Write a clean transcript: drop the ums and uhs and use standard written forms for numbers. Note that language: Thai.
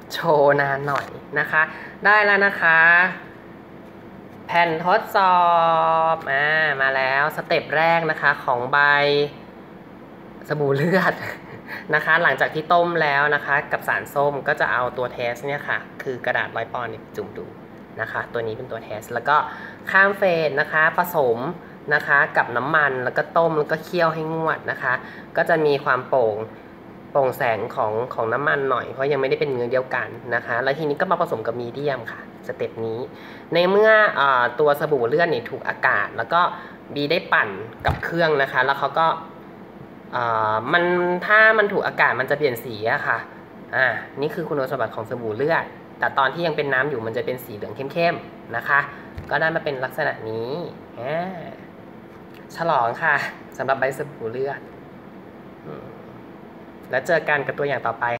โชว์นานหน่อยนะคะได้แล้วนะคะแผ่นทดสอบมาแล้วสเต็ปแรกนะคะของใบสบู่เลือดนะคะหลังจากที่ต้มแล้วนะคะกับสารส้มก็จะเอาตัวเทสเนี่ยค่ะคือกระดาษ100 ปอนด์จุ่มดูนะคะตัวนี้เป็นตัวเทสแล้วก็ข้ามเฟสนะคะผสมนะคะกับน้ำมันแล้วก็ต้มแล้วก็เคี่ยวให้งวดนะคะก็จะมีความโปร่งแสงของน้ำมันหน่อยเพราะยังไม่ได้เป็นเนื้อเดียวกันนะคะแล้วทีนี้ก็มาผสมกับมีเดียมค่ะสเต็ปนี้ในเมื่อตัวสบู่เลือดนี่ถูกอากาศแล้วก็บีได้ปั่นกับเครื่องนะคะแล้วเขาก็ถ้ามันถูกอากาศมันจะเปลี่ยนสีอะค่ะนี่คือคุณสมบัติของสบู่เลือดแต่ตอนที่ยังเป็นน้ำอยู่มันจะเป็นสีเหลืองเข้มๆนะคะก็ได้มาเป็นลักษณะนี้ฉลองค่ะสำหรับใบสบู่เลือดแล้วเจอกันกับตัวอย่างต่อไป